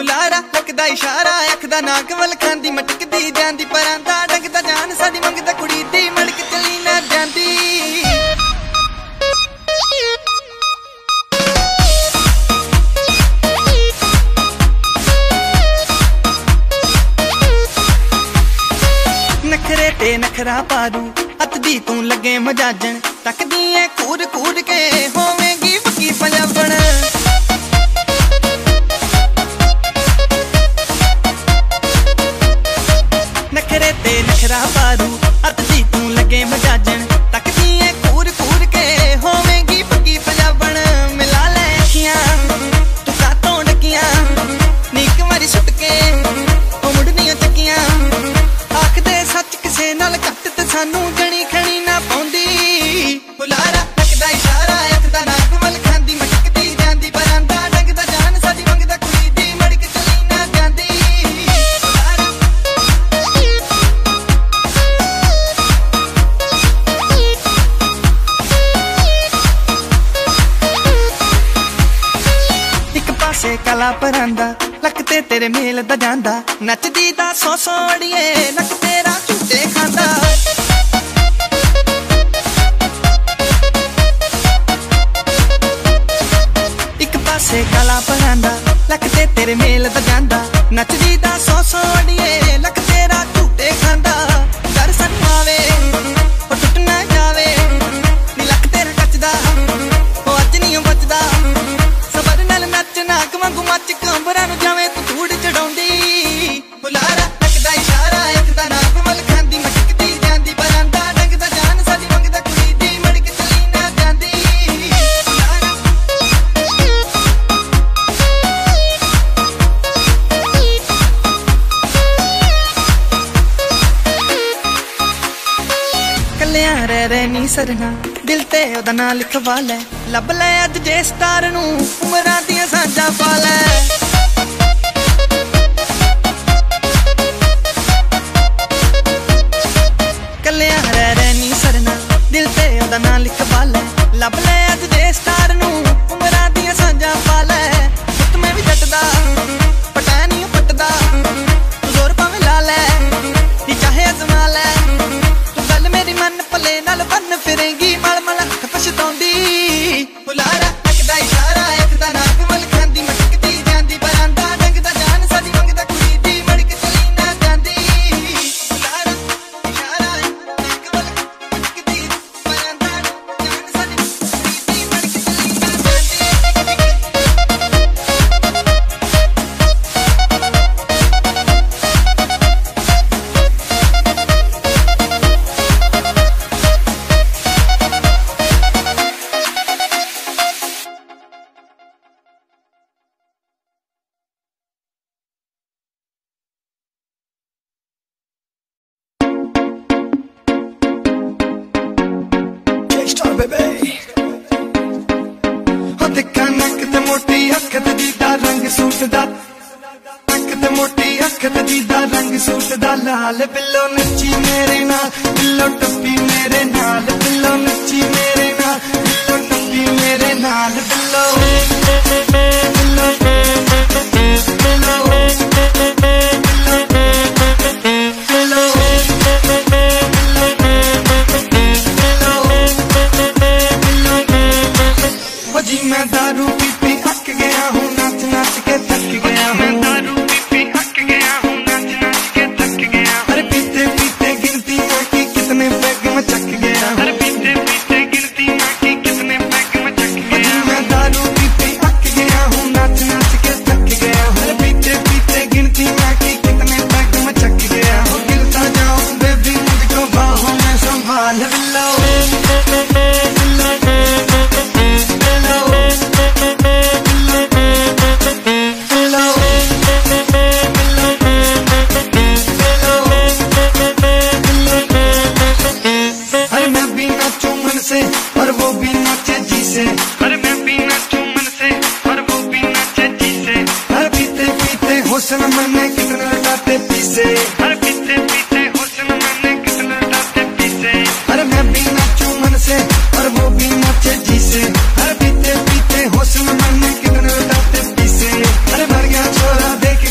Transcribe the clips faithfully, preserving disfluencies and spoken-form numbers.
बुलारा लगदा इशारा अख दा नाक वल खांदी मटकदी जांदी परांदा डंगदा जान साडी मंगदा कुड़ी दी मड़क चली ना जांदी नखरे ते नखरा पारू हथ दी तू लगे मजाजन तकदी है कूद कूद के होवेगी पक्की पंजाबण नखरे ते नखरा पारू हथ दी तू लगे मजाजन तकदी है कूद कूद के होवेगी पक्की पंजाबण मिला ले अखियां तू कातों डकियां नीक मारी सुट के ओ मुड़नियां चकियां आखदे सच किसे नाल घट ते सानू जणी खणी ना पौंदी बुलारा लगदा इशारा अख दा नाक वल खांदी मटकदी जांदी परांदा डंगदा जान साडी मंगदा कुड़ी दी मड़क चली ना जांदी एक पासे कला परांदा लक ते तेरे मेल दा जांदा नचदी दा सौ सौ अड़िए लक तेरा झूठे खांदा एक पासे काला परांदा लक ते तेरे मेल दा जांदा नचदी दा सौ सौ अड़िए लक तेरा झूठे खांदा डर सानू आवे ओ टुट ना जावे नी लक तेरा कचदा ओ अज नहीं बचदा सबर नाल नच नाक वांगू मच कंबरां नू जावे तू धूड़ चढ़ाउंदी बुलारा लगदा इशारा अख दा नाक वल खांदी मटकदी जांदी परांदा डंगदा जान साडी मंगदा कुड़ी दी मड़क चली ना जांदी कलियां रह रह नी सरना दिल ते ओदा नां लिखवा लै लब लै अज जे स्टार नू उमरां दियां सांझां पा लै कलियां रह रह नी सरना दिल ते ओदा नां लिखवा लै लब लै अज जे स्टार नू उमरां दियां सांझां पा लै पुत मैं भी जटदा पटा नहीं पटदा तू जोर भावें ला लै नी चाहे अजमा लै तू गल मेरी मन पले नाल बन फिरेंगी मल मल हक पछताउंदी बुलारा लगदा इशारा अख दा नाक वल खांदी मटकदी जांदी परांदा डंगदा जान साडी मंगदा कुड़ी दी मड़क चली ना जांदी बुलारा इशारा नाक वल मटकदी परांदा जान साडी कुड़ी दी मड़क चली ना जांदी J-Star baby हो दिखा नक ते मोटी अख ते दीदा रंग सूट दा नक ते मोटी अख ते दीदा रंग सूट दा लाल बिल्लो नच्ची मेरे नाल बिल्लो टप्पी मेरे नाल बिल्लो नच्ची मेरे नाल बिल्लो टप्पी मेरे नाल बिल्लो बिल्लो बिल्लो जी मैं दारू पी पी अक गया हूँ नाच नाच के थक गया हूँ दारू पी पी अक गया हूँ नाच नाच के थक गया अरे पीते पीते गिनती ना की कितने पैग में चक गया अरे पीते पीते गिनती ना की कितने पैग में चक गया जी मैं दारू पी पी अक गया हूँ नाच नाच के थक गया हूँ अरे पीते पीते गिनती ना की कितने पैग में चक गया हूँ गिरता जाऊँ बेबी मुझको बाहों में संभाल बिल्लो और वो भी नाचे जी से अरे मैं भी नाचूं मन से और वो भी नाचे जी से हर पीते पीते हुस्न मैंने कितने लटाते पीसे हर पीते पीते हुस्न मैंने कितने लटाते पीसे अरे मैं भी नाचूं मन से और वो भी नाचे जी से हर पीते पीते हुस्न मैंने कितने लटाते पीसे अरे मर गया छोरा देख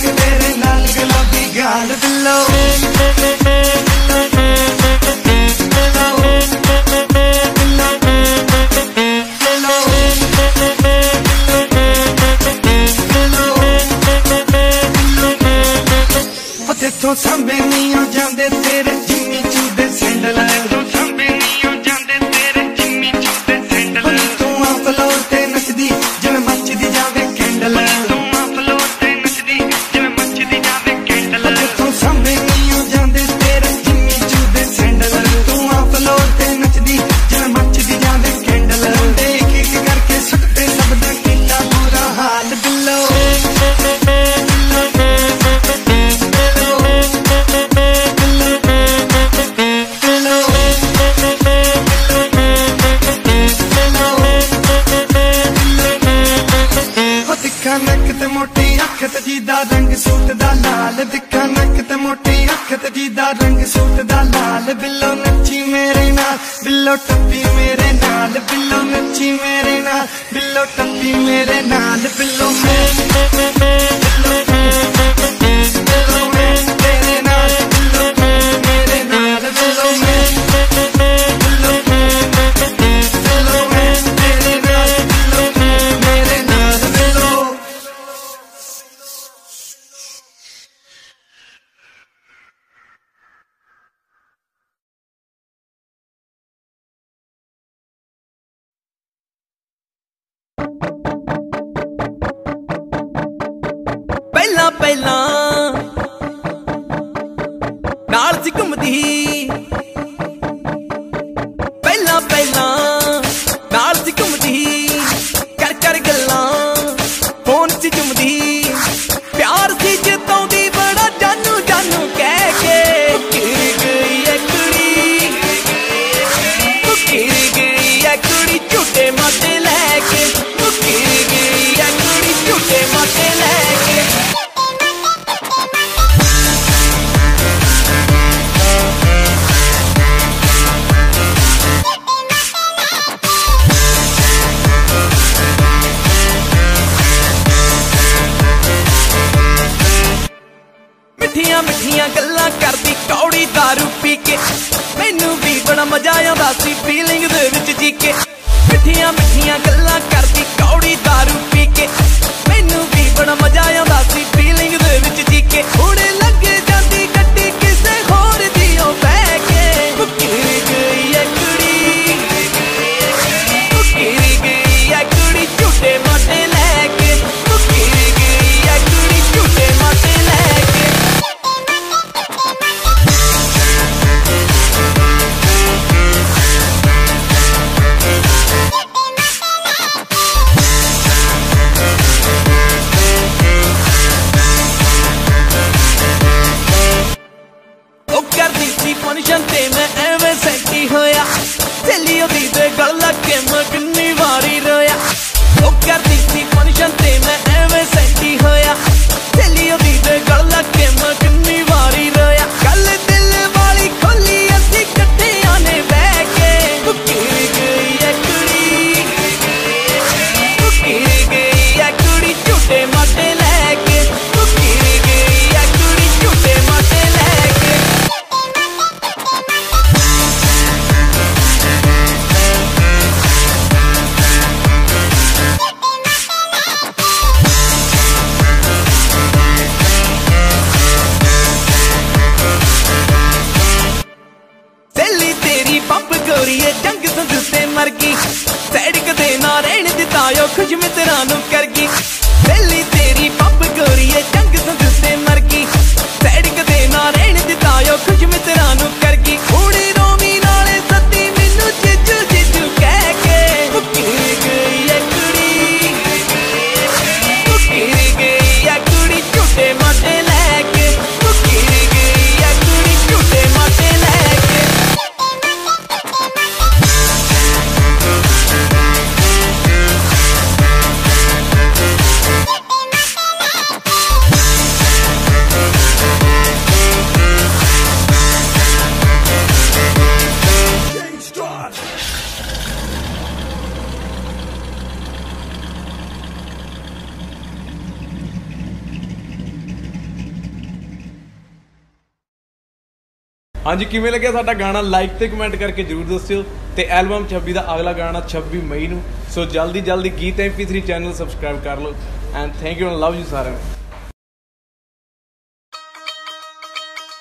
जिथों सांबे नहीं हो जांदे तेरे जिम्मी चू दे सैंडल, जिथों सांबे नहीं हो जांदे तेरे जिम्मी चू दे सैंडल। तू आ फ्लोर ते नचदी जिवें मचदी जावे कैंडल, तू आ फ्लोर ते नचदी जिवें मचदी जावे कैंडल। जिथों सांबे नहीं हो जांदे तेरे जिम्मी चू दे सैंडल, तू आ फ्लोर ते नचदी जिवें मचदी जावे कैंडल। एक एक करके सुटते सब दा कीता बुरा हाल बिल्लो। नक ते मोटी अख ते जीदा रंग सूट दा लाल, दिखा नक ते मोटी अख ते जीदा रंग सूट दा लाल। बिल्लो नच्ची मेरे नाल, बिल्लो टप्पी मेरे नाल, बिल्लो नच्ची मेरे नाल, बिल्लो टप्पी मेरे नाल। बिल्लो मैं बिल्लो बिल्लो मैं तेरे नाल, बिल्लो मेरे नाल। बिल्लो मैं बिल्लो बिल्लो मैं तेरे नाल, बिल्लो मेरे नाल। बिल्लो पहला पहला नाल सी घुमदी, पहला पहला नाल सी घुमदी, कर कर गल्लां फोन सी चुमदी। प्यार सी जताउंदी बड़ा जानू जानू कह के, घिर गई है कुड़ी, घिर गई है कुड़ी झूठे माते लैके, घिर गई है कुड़ी झूठे माते लैके। मिठिया मिठिया गल्लां करदी कौड़ी दारू पी के, मैनू भी बड़ा मजा आंदा सी फीलिंग दे विच जी के। मिठिया मिठिया गल्लां करदी कौड़ी दारू पी के, मैनू भी बड़ा मजा आंदा सी फीलिंग दे विच जी के। हुणे लग जांदी गड्डी किसे होर दी ओ बह के, घिर गई है कुड़ी, घिर गई है कुड़ी झूठे माटे लैके, घिर गई है कुड़ी झूठे माटे लैके। फंक्शन ते मैं एवें सैटी होया, सहेली ओदी दे गल लग के मैं किन्नी वारी रोया। ओ करदी सी फंक्शन ते मैं एवें सैटी होया, सहेली ओदी दे गल लग के मैं किन्नी वारी रोया। गल दिल वाली खोली असी कट्ठियां ने बह के, घिर गई है कुड़ी, घिर गई है कुड़ी झूठे माटे लैके, घिर गई है कुड़ी झूठे माटे लैके। सहेली तेरी पंप गोरीए जंग संदूते मर गई, सड़क दे ना रहन दिता ओ खुश मित्रा नू कर गई। सहेली तेरी पंप गोरीए जंग संदूते मर गई, सड़क दे ना रहन दिता ओ खुश मित्रा नू कर गई। हुणे रोमी नाले सती मैनू जिजू जिजू कह के, घिर गई है कुड़ी, घिर गई है कुड़ी झूठे माटे लैके, घिर गई है कुड़ी झूठे माटे लैके। हाँ जी, किवें लग्या साडा गाना लाइक ते कमेंट करके जरूर दस्सिओ। ते एल्बम छब्बी का अगला गाना छब्बी मई नूं, सो जल्दी जल्दी Geet M P three channel subscribe कर लो। And thank you and love you सारे।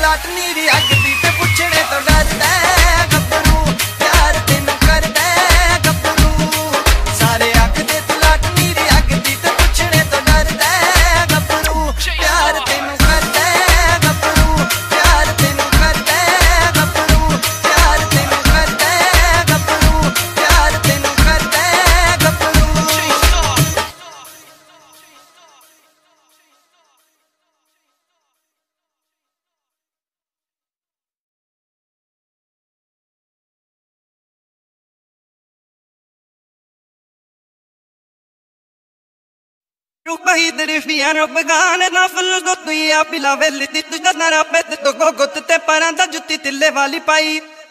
तलाट नीरी अग दी ते पुछड़े तो डरदा गबरू प्यार तेनू करदा गबरू सारे आखदे तलाट नीरी अग दी ते पुछड़े तो डरदा गबरू प्यार तेनू करदा गबरू प्यार तेनू करदा गबरू प्यार तेनू करदा गबरू प्यार तेनू करदा गबरू Rubahi deri fiano begane na fulu gotu ya pila velli ti tu na rapet to gogot te paranda jutti tille wali pai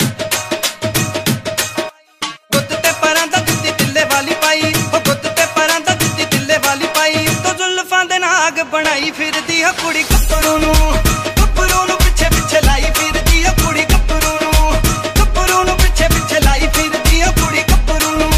got te paranda jutti tille wali pai o got te paranda jutti tille wali pai to zulfan de naag banai firdi ha kudi kapru nu kapru nu piche piche lai firdi ha kudi kapru nu kapru nu piche piche lai firdi ha kudi kapru nu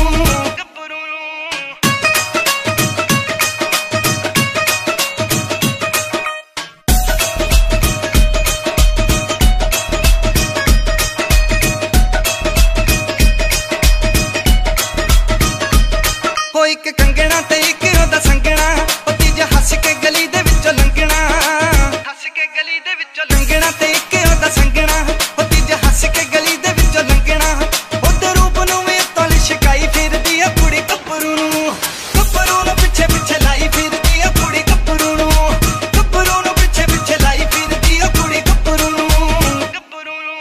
ਇੱਕ ਕੰਗਣਾ ਤੇ ਇੱਕ ਉਹਦਾ ਸੰਗਣਾ ਉਹ ਤੀਜਾ ਹੱਸ ਕੇ ਗਲੀ ਦੇ ਵਿੱਚੋਂ ਲੰਘਣਾ ਹੱਸ ਕੇ ਗਲੀ ਦੇ ਵਿੱਚੋਂ ਲੰਘਣਾ ਤੇ ਇੱਕ ਉਹਦਾ ਸੰਗਣਾ ਉਹ ਤੀਜਾ ਹੱਸ ਕੇ ਗਲੀ ਦੇ ਵਿੱਚੋਂ ਲੰਘਣਾ ਉਹਦੇ ਰੂਪ ਨੂੰ ਵੀ ਤਲ ਸ਼ਿਕਾਈ ਫਿਰਦੀ ਆ ਕੁੜੀ ਕੱਪਰੂ ਨੂੰ ਕੱਪਰੂ ਨੂੰ ਪਿੱਛੇ ਪਿੱਛੇ ਲਾਈ ਫਿਰਦੀ ਆ ਕੁੜੀ ਕੱਪਰੂ ਨੂੰ ਕੱਪਰੂ ਨੂੰ ਪਿੱਛੇ ਪਿੱਛੇ ਲਾਈ ਫਿਰਦੀ ਆ ਕੁੜੀ ਕੱਪਰੂ ਨੂੰ ਕੱਪਰੂ ਨੂੰ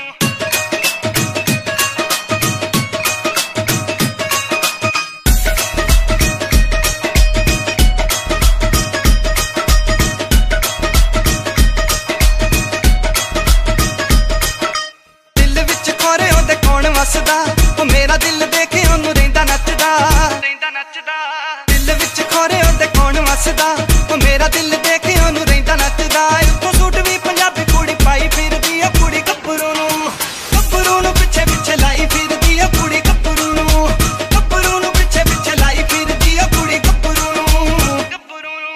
ਵਸਦਾ ਉਹ ਮੇਰਾ ਦਿਲ ਦੇਖੇ ਉਹਨੂੰ ਰਹਿੰਦਾ ਨੱਚਦਾ ਰਹਿੰਦਾ ਨੱਚਦਾ ਦਿਲ ਵਿੱਚ ਖੋਰੇ ਉਹਦੇ ਕੌਣ ਵਸਦਾ ਉਹ ਮੇਰਾ ਦਿਲ ਦੇਖੇ ਉਹਨੂੰ ਰਹਿੰਦਾ ਨੱਚਦਾ ਉੱਤੋਂ ਸੂਟ ਵੀ ਪੰਜਾਬੀ ਕੁੜੀ ਪਾਈ ਫਿਰਦੀ ਆ ਕੁੜੀ ਕੱਪਰੂ ਨੂੰ ਕੱਪਰੂ ਨੂੰ ਪਿੱਛੇ ਪਿੱਛੇ ਲਾਈ ਫਿਰਦੀ ਆ ਕੁੜੀ ਕੱਪਰੂ ਨੂੰ ਕੱਪਰੂ ਨੂੰ ਪਿੱਛੇ ਪਿੱਛੇ ਲਾਈ ਫਿਰਦੀ ਆ ਕੁੜੀ ਕੱਪਰੂ ਨੂੰ ਕੱਪਰੂ ਨੂੰ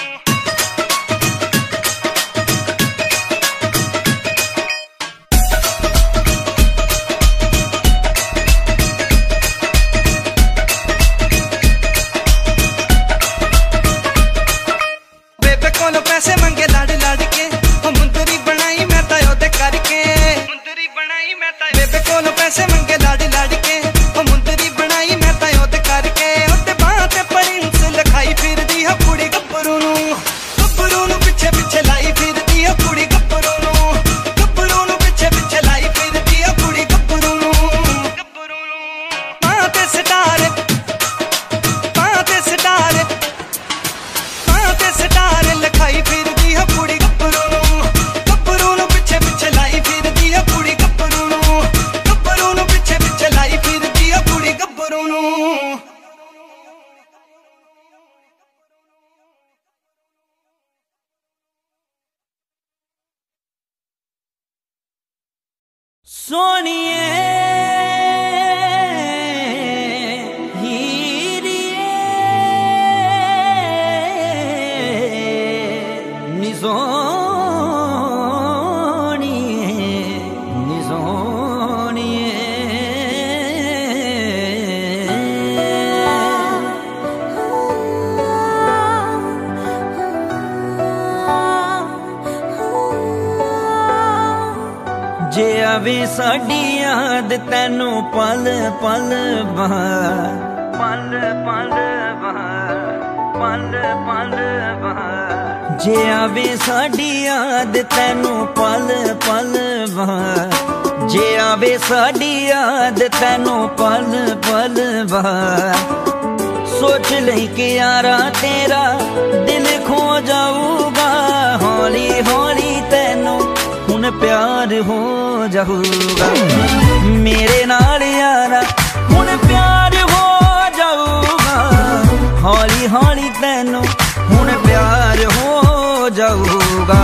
पैसे मंगे लड़ लड़ के ओ मुंदरी बनाई मैं तो ओदे करके मुंदरी बनाई मैं तो बेबे कोलों पैसे मंगे लड़ लड़ के ओ मुंदरी बनाई मैं तो ओदे करके ओदे बाह ते प्रिंस लिखाई फिरदी आ कुड़ी गब्बरू नू गब्बरू नू पिछे पिछे लाई फिरदी आ कुड़ी गब्बरू नू गब्बरू नू पिछे पिछे लाई फिरदी आ कुड़ी गब्बरू नू गब्बरू नू बाह ते सितारे बाह ते सितारे बाह ते सितारे लिखाई फिरदी आ कुड़ी गब्बरू नू गब्बरू नू पिछे पिछे लाई फिरदी आ कुड़ी गब्बरू नू गब्बरू नू पिछे पिछे लाई फिरदी आ कुड़ी गब्बरू नू सोनिए जे आवे साडी याद तैनू पल पल बाहर पल पल बाहर पल पल बाहर जे आवे साडी याद तैनू पल पल बाहर जे आवे साडी याद तैनू पल पल बाहर सोच लई के यारा तेरा दिल खो जाऊगा हौली हौली तैनू हुन प्यार हो जाऊगा मेरे नाल यारा हुन प्यार हो जाऊगा हौली हौली तैनू हुन प्यार हो जाऊगा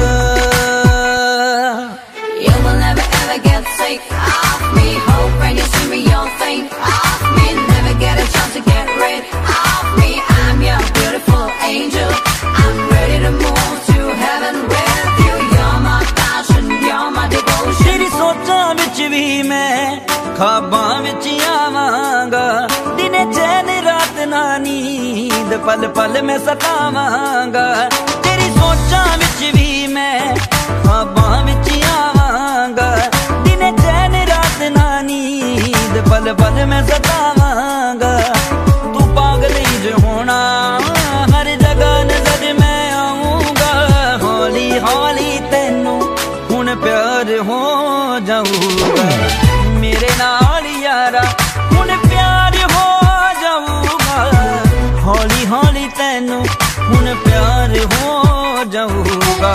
You will never ever get sick of me. Hope when you see me you'll think of me. Never get a chance to get rid of me. I'm your beautiful angel. I'm ready to move to heaven with you. You're my passion. ख्वाबां विच आवांगा, दिने चैन रात ना नींद, पल पल मैं सतावांगा। तेरी सोचां विच भी मैं ख्वाबां विच आवांगा, दिने चैन रात ना नींद, पल पल मैं सतावांगा। तू पागल ही जो होना, हर जगह नजर मैं आऊंगा। हौली हौली तैनू हुण प्यार हो जाऊगा, मेरे नाल यारा हुण प्यार हो जाऊगा। हौली हौली तैनू हुण प्यार हो जाऊगा।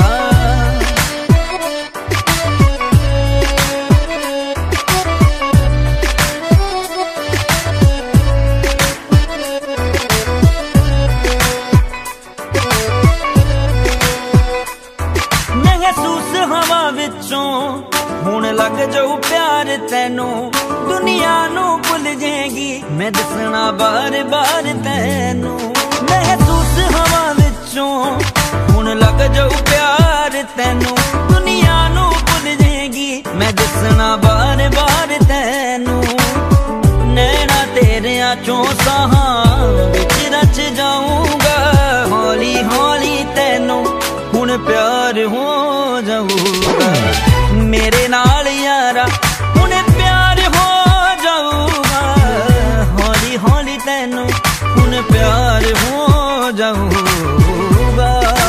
महसूस हवा विचों हुण लग जाऊ प्यार तैनू, दुनिया नू भुल जाएगी मैं दसना बार बार तैनू। महसूस हवा विचों हुण लग जाऊ प्यार तैनू, दुनिया नू भुल जाएगी मैं दसना बार बार तैनू। नैना तेरिया चों साहां विच रच जाऊंगा। हौली हौली तैनू हुण प्यार हो जाऊगा, मेरे नाल यारा हुण प्यार हो जाऊगा। हौली हौली तैनू हुण प्यार हो जाऊगा।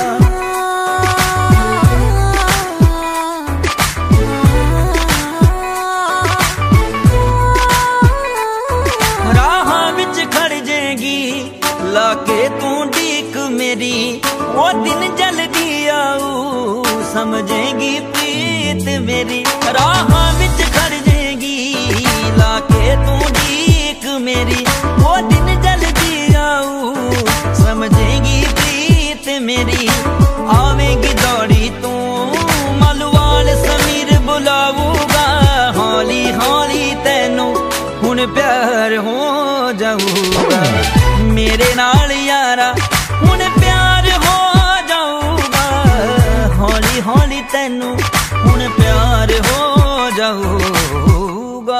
राहां विच खड़ जाएगी लाके तू डीक मेरी, वो दिन जल्दी आऊ समझेगी प्रीत मेरी। राहां विच खड़ जाएगी लाके तू डीक मेरी, वो दिन जल्दी आऊ समझेगी प्रीत मेरी। आवेगी दौड़ी तू मालूवाल समीर बुलाऊगा। हौली हौली तैनू हुण प्यार हो जाऊगा, मेरे नाल यारा हुण प्यार हो जाऊगा। हौली हौली तैनू हुण प्यार हो जाऊगा।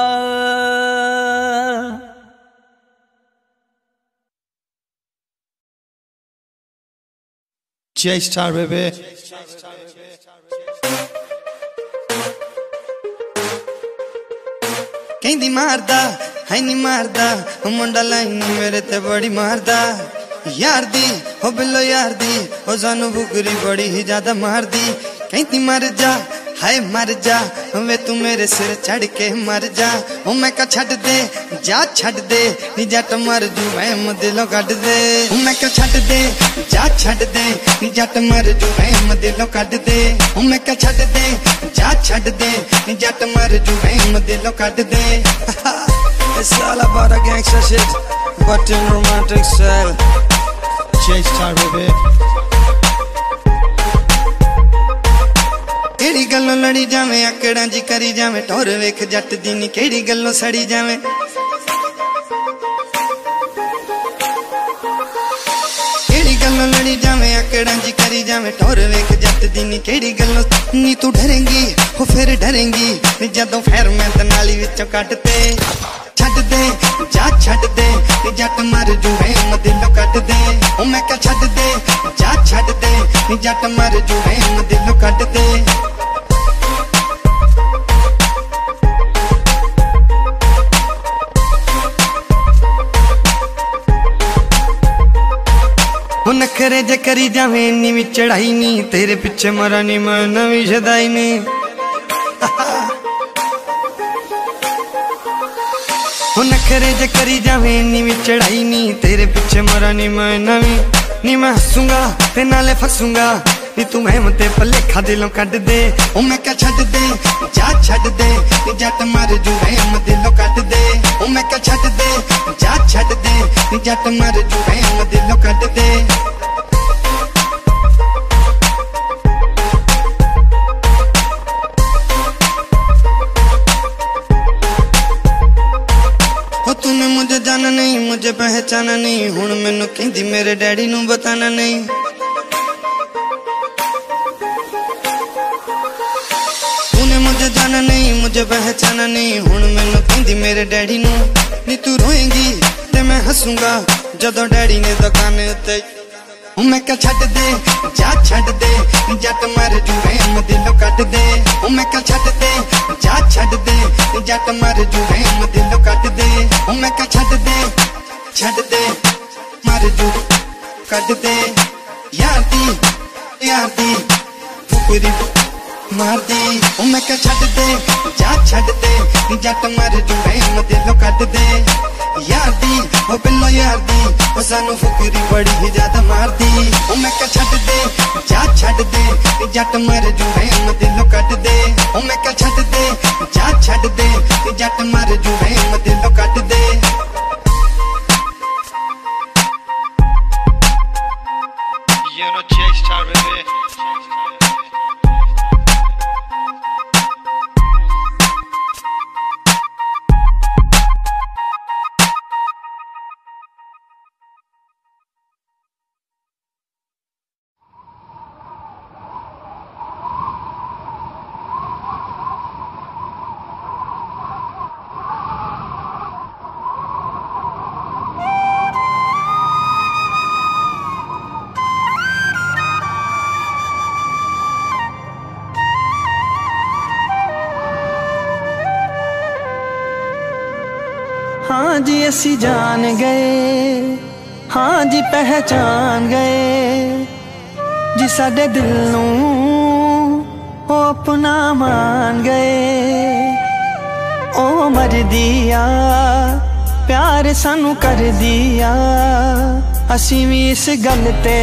J-Star baby. कहंदी मारदा है नी मारदा, मुंडा लाइन मेरे ते बड़ी मारदा। यार दी हो बिल्लो यार दी, हो सानू बुकरी बड़ी ही ज्यादा मार दी। कहती मर जा हाय मर जा, वे तू मेरे सिर चढ़ के मर जा। ओ मैं का छड़ दे जा छड़ दे, नी जट मर जू मैं दिलों कट दे। ओ मैं का छड़ दे जा छड़ दे, नी जट मर जू मैं दिलों कट दे। ओ मैं का छड़ दे जा छड़ दे, नी जट मर जू मैं दिलों कट दे। It's all about a gangster shit, but in romantic style. J-Star baby. केड़ी गल्लों लड़ी जावे आकड़ा जी करी जावे, टोर वेख जट दी नी केड़ी गल्लों सड़ी जावे। केड़ी गल्लों लड़ी जावे आकड़ा जी करी जावे, टोर वेख जट दी नी केड़ी गल्लों। नी तू डरेंगी हो फिर डरेंगी, नी जदों फिर मैं ते नाली विचों कटते। छड़ दे जा छड़ दे, नी जट मर जू मैं दिलों कट दे। ओ मैं क्या छड़ दे जा छड़ दे, नी जट मर जू मैं दिलों कट दे। नखरे जे करी जावे नी भी चढ़ाई नी, तेरे पिछे मरा नी मैं नवी शदाई नी। नखरे जे करी जावे नी भी चढ़ाई नी, तेरे पिछे मरा नी मैं नवी। नी मैं हसूंगा ते नाले फसूंगा, नी तू मैं मते भलेखा दिलों कट दे। ओ मैं क्या छड़ दे जा छड़ दे, नी जट मर जू मैं दिलों कट दे। ओ मैं क्या छड़ दे जा छड़ दे, नी जट मर जू मैं दिलों कट दे। तूने मुझे जाना नहीं मुझे पहचाना नहीं, हुण मैनू कहंदी मेरे डैडी नू बताना नहीं। तूने मुझे जाना नहीं मुझे पहचाना नहीं हुण मैनू कहंदी मेरे डैडी नू नी तू रोएंगी ते मैं हसूंगा जदों डैडी ने दुकान उत्ते मैं क्या छड्ड दे जा छड्ड दे जट मर जूए मैं दिलों कट दे मैं क्या छड्ड दे जा छड्ड दे जट मर जूए मैं दिलों कट दे मैं क्या छड्ड दे छड्ड दे मर जू कट दे यार दी यार दी फुकरी मार दी मैं क्या छड्ड दे जा छड्ड दे जट मर जूए मैं दिलों कट दे यार दी ओ बिल्लो यार दी ओ सानू फुकरी बड़ी ही ज्यादा मार दी ओ मैं क्या छड्ड दे जा छड्ड दे जट मर जूए मैं दिलों कट दे ओ मैं क्या छड्ड दे जा छड्ड दे जट मर जूए मैं दिलों कट दे You know J-Star baby हाँ जी असी जान गए हाँ जी पहचान गए जी साडे दिल नू ओ अपना मान गए ओ मर दिया प्यार सानू कर दिया असी भी इस गल ते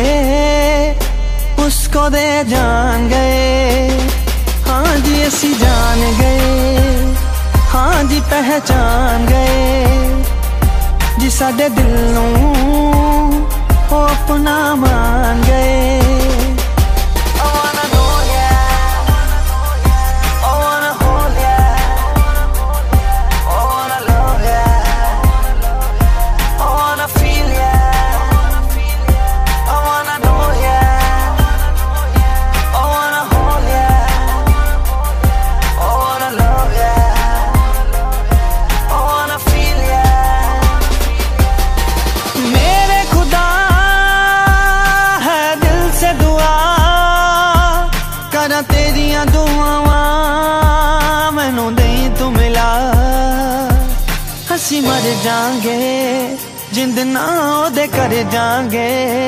उसको दे जान गए हाँ जी असी जान गए हाँ जी पहचान गए जी साडे दिल नू ओ अपना मान गए तेरिया दुआवां मैनू दई तू मिला असी मर जाएंगे जिंद ना ओदे कर जाएंगे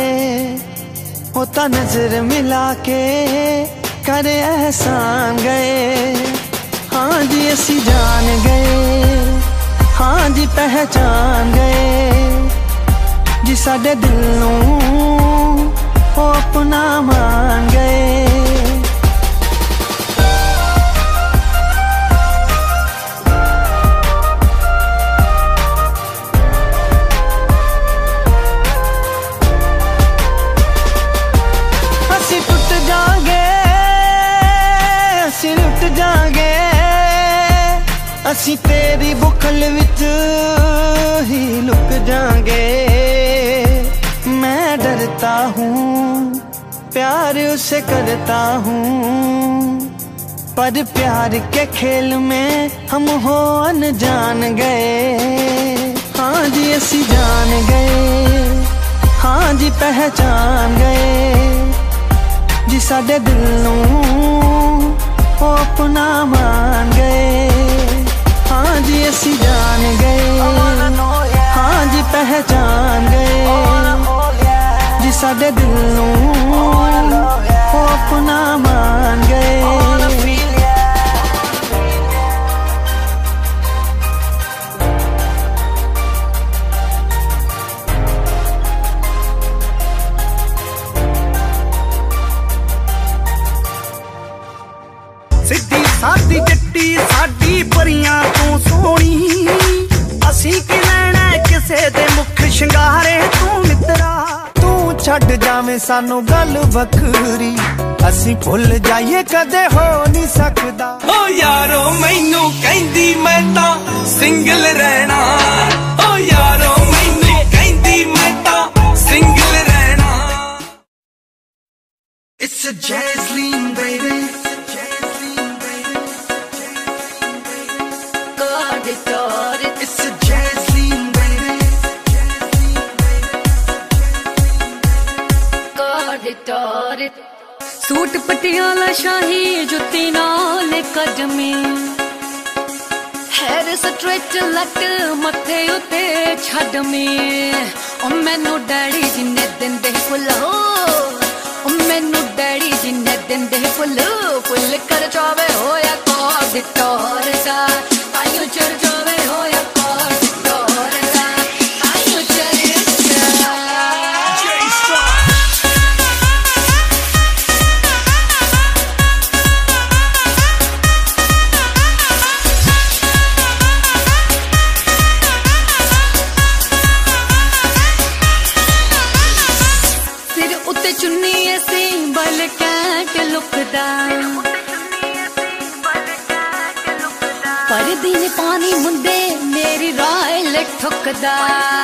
होता नजर मिला के करे एहसान गए हाँ जी असी जान गए हाँ जी पहचान गए जी साडे दिल नू ओ अपना मान गए असी तेरी बुखल विच ही लुक जाएंगे मैं डरता हूँ प्यार उसे करता हूँ पर प्यार के खेल में हम हो अनजान गए हाँ जी असी जान गए हाँ जी पहचान गए जी साडे दिल नू ओ अपना मान गए हाँ जी असी जान गए हाँ जी पहचान गए जी साडे दिल नू ओ अपना मान गए सिद्धी सादी जट्टी साडी परियां तू सोनी असी की लैना किसे दे मुख शिंगारे तू मित्रा तू छड़ जावे सानू गल बखरी असी भुल जाइए कदे हो नहीं सकदा ओ यारो मैनू कहंदी मैं तां सिंगल रहना ओ यारो मैनू कहंदी मैं तां सिंगल रहना It's a Jazz Lean baby it. It's a jazz scene, baby. Got it, got it. Suit Patiala शाही जुत्ती नाल कदमी हैर स्ट्रेच लट मथे उते छडमी ओ मैनू डैडी जिन्ने दिंदे फुल हो ओ मैनू डैडी जिन्ने दिंदे फुल फुल कर जावे होया कोड टोर सा आयु चढ़ जावे होया कोड टोर सा आयु चढ़ चुन्नी ऐसी बल कैट लुकदा पर दिन पानी मुंदे मेरी राय ठुकदा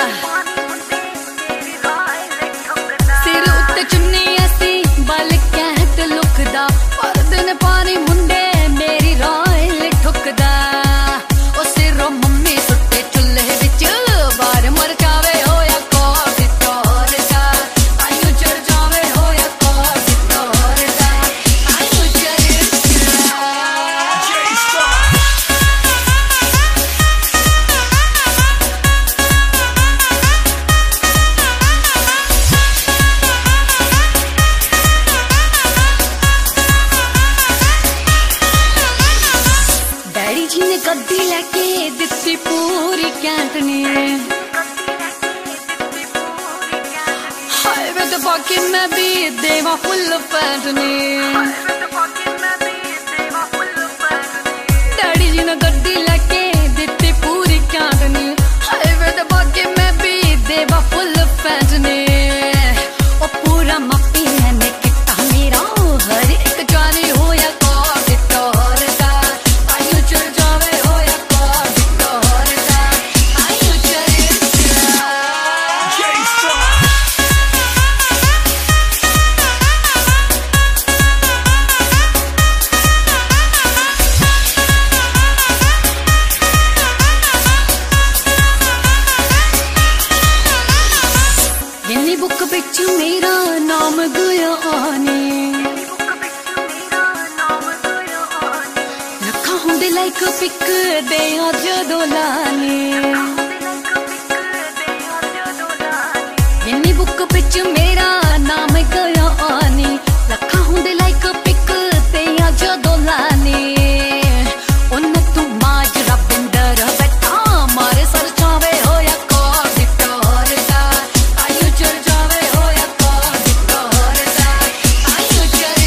सिर उत्ते चुन्नी ऐसी बल कैट लुकदा पर दिन पानी मुंदे मेरी राय ठुकदा ओ सिरों मम्मी सुट्टे चुल्हे विच बार मर जावे होया कोड टोर सा आयु चढ़ जावे होया कोड टोर सा आयु चढ़ डैडी जी ने गड्डी लेके दित्ती पूरी कैंटनी हाईवे ते बाकी मैं भी देवा फुल पैंटनी डैडी जी ने गड्डी लेके दित्ती पूरी कैंटनी हाईवे ते बाकी मैं भी देवा फुल पैंटनी ओ पूरा मापी मैंने किता मेरा हर एक जानी होया कोड टोर सा आयु चढ़ जावे होया कोड टोर सा आयु चढ़ गिन्नी बुक बिच मेरा नाम गया आने रखा हुंदे लाइक पिक दे जदों लाने गिन्नी बुक बिच मेरा नाम गया आने रखा हुंदे लाइक पिक दे जदों लाने उन्ने तू माजरा बिंदर बैठा मारे सर चावे होया कोड टोर सा आयु चढ़ जावे होया कोड टोर सा आयु चढ़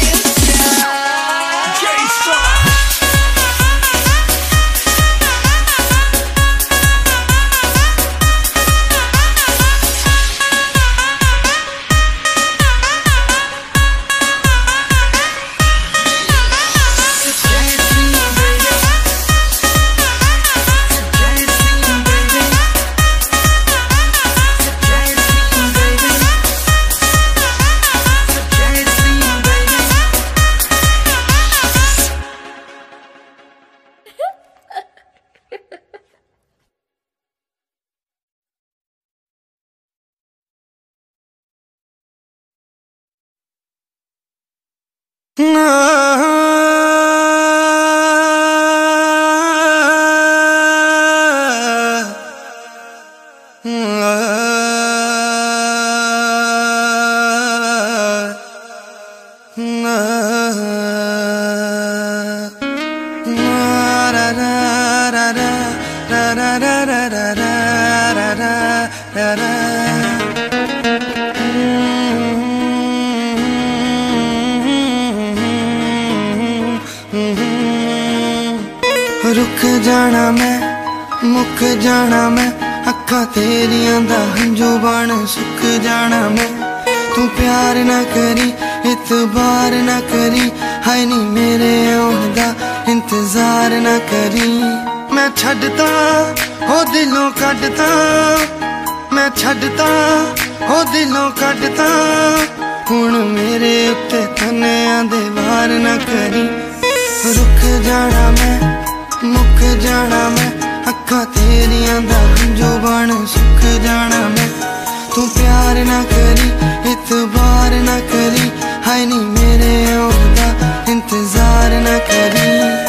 रुक जाना मैं मुक जाना मैं अखा तेरियां दा हंजू बन सुक जाना मैं तू प्यार ना करी इतबार ना करी हाय नी मेरे आउण दा इंतजार ना करी मैं छड्डता हो दिलों कड्डता मैं छड्डता हो दिलों कड्डता हुण मेरे उत्ते तन्नियां दे वार ना करी रुक जाना मैं मुक जाना मैं अखा तेरियां दा हंजू बन सुख जाना मैं। तू प्यार ना करी इतबार ना करी, हाय नी मेरे औदा इंतजार ना करी।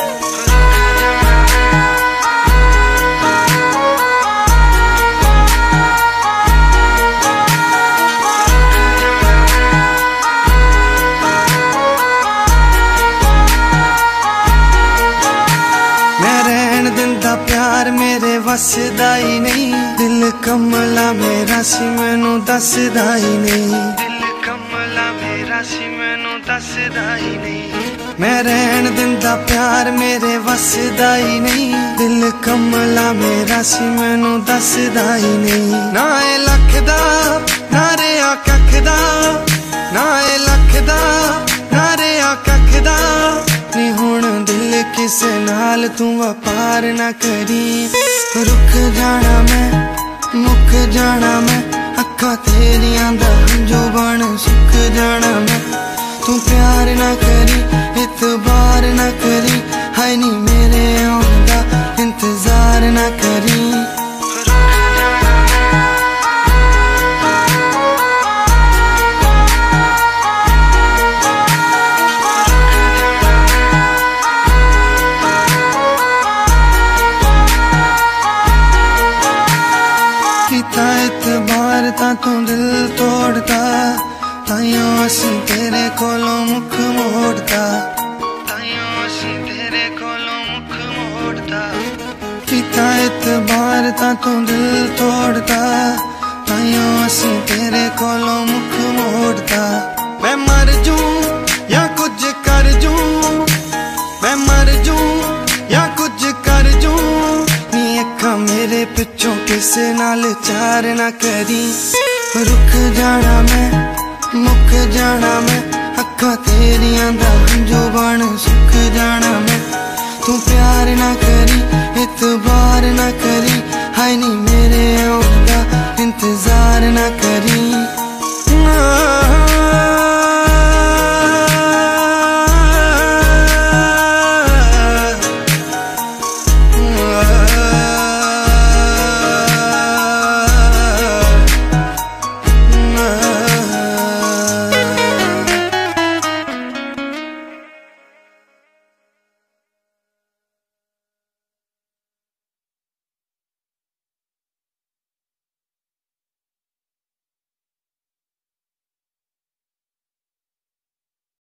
प्यार मेरे वसदा ही नहीं, दिल कमला मेरा सी मैनू दसदा ही नहीं। दिल कमला मेरा सी मैनू दसदा ही नहीं। मैं रहन दिंदा प्यार मेरे वसदा ही नहीं, दिल कमला मेरा सी मैनू दसदा ही नहीं। ना ए लख दा ना रेहा कख दा, ना ए लख दा ना रेहा कख दा, नी हुण दिल किसे नाल तू वपार ना करी। रुक जाना मैं मुक जाना मैं, अखा तेरियां दा हंजू बन सुख जाना मैं। तू प्यार ना करी इतबार ना करी, हाय नी मेरे औंदा इंतजार ना करी। इतबार ता तू दिल तोड़ता, ताइयों असी तेरे कोलों मुख मोड़ता, ताइयों असी तेरे कोलों मुख मोड़ता। किता इतबार ता तू दिल तोड़ता, ताइयों असी तेरे कोलों मुख मोड़ता। मैं मर जूं या कुछ कर जूं, मैं मर जूं या कुछ कर जूं, नी अखा मेरे पिछों किसे नाल चार ना करी। रुक जाना मैं मुक जाना मैं, अखा तेरियां दा हंजू बन सुख जाना मैं।